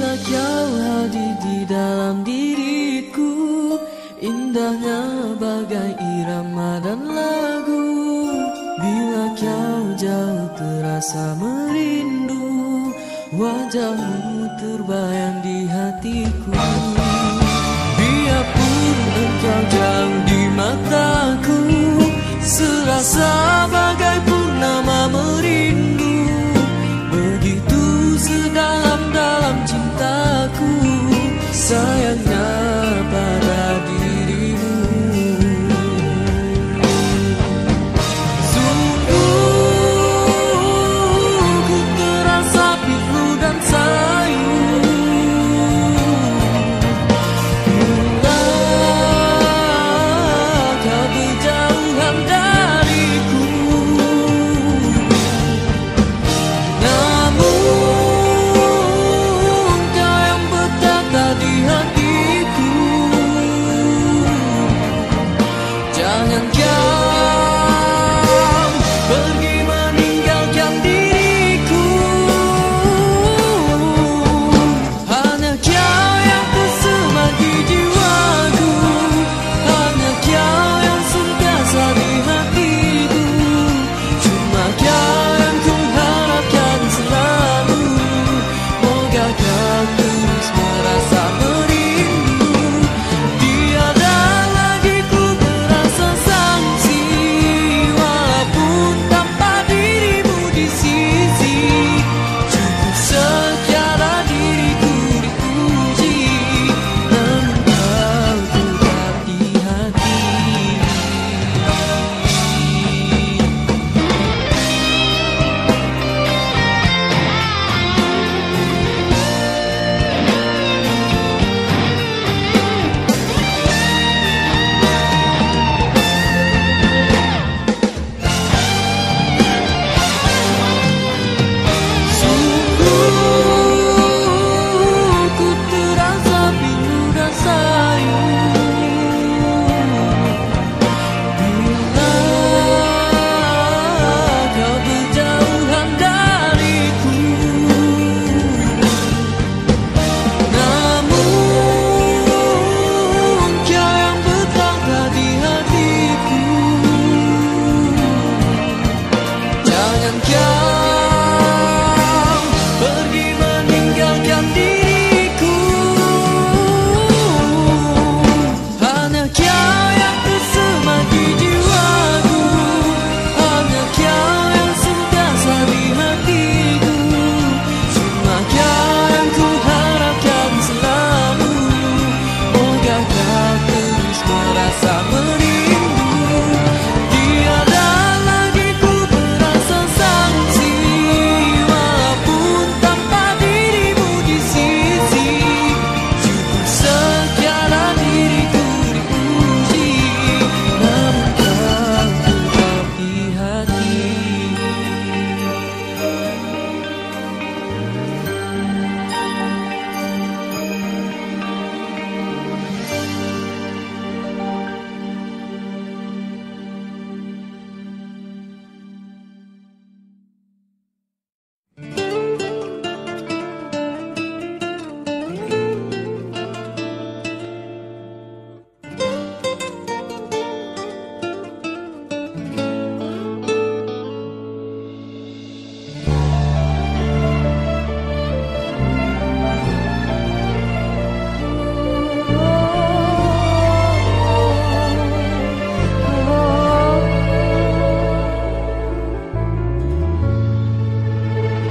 kau hadir di dalam diriku, indahnya bagai irama dan lagu. Bila kau jauh terasa merindu, wajahmu terbayang di hatiku. Biarpun engkau jauh di mataku, serasa bagai purnama merindu. Begitu sedalam-dalam cintaku, sayangnya pada dirimu. Sungguh ku terasa pilu dan sayu bila kau berjauhan dariku. Namun kau yang bertata di hatiku. Jangan kau pergi meninggalkan diriku. Hanya kau yang tersemat di jiwaku, hanya kau yang sentiasa di hatiku. Cuma kau yang ku harapkan selalu. Moga kau terus merasa merindu. Tiada lagi ku merasa sangsi, walaupun tanpa dirimu di sisi. Cukup sekian diriku dipuji, namun kau tetap di hati. Sungguh ku terasa pilu dan sayu bila kau berjauhan dariku. Namun kau yang bertata di hatiku. Jangan kau pergi meninggalkan diriku. Hanya kau yang tersemat di jiwaku, hanya kau yang sentiasa di hatiku. Cuma kau yang ku harapkan selalu. Moga kau terus merasa merindu. Tiada lagi ku merasa sangsi, walaupun tanpa dirimu di sisi. Cukup sekian diriku dipuji, namun kau tetap di hati.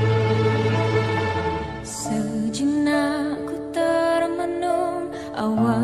Sejenak ku termenung, awal